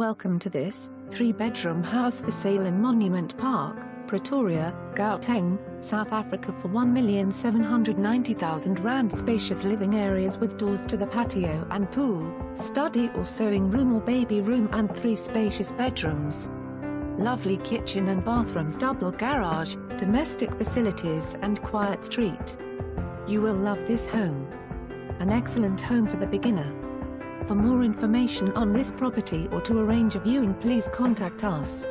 Welcome to this 3-bedroom house for sale in Monument Park, Pretoria, Gauteng, South Africa for R1,790,000. Spacious living areas with doors to the patio and pool, study or sewing room or baby room, and 3 spacious bedrooms. Lovely kitchen and bathrooms, double garage, domestic facilities and quiet street. You will love this home. An excellent home for the beginner. For more information on this property or to arrange a viewing, please contact us.